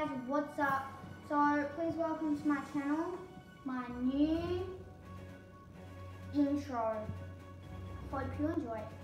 guys, what's up? So please welcome to my channel, my new intro. Hope you enjoy.